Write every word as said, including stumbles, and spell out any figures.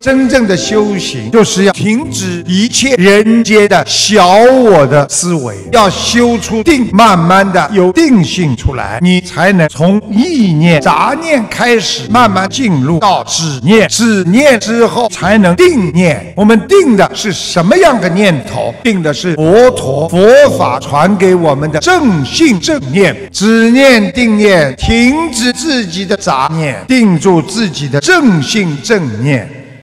真正的修行就是要停止一切人间的小我的思维，要修出定，慢慢的有定性出来，你才能从意念、杂念开始，慢慢进入到止念，止念之后才能定念。我们定的是什么样的念头？定的是佛陀佛法传给我们的正信正念。止念定念，停止自己的杂念，定住自己的正信正念。